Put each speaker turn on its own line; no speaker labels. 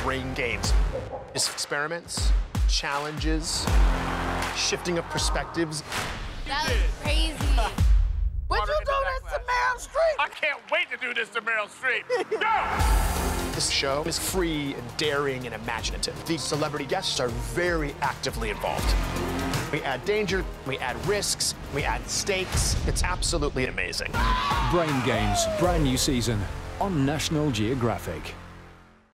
brain games. Just experiments, challenges, shifting of perspectives.
That was crazy.
Would you do this to Meryl Streep?
I can't wait to do this to Meryl Streep. Go!
This show is free and daring and imaginative. The celebrity guests are very actively involved. We add danger, we add risks, we add stakes. It's absolutely amazing.
Brain Games, brand new season on National Geographic.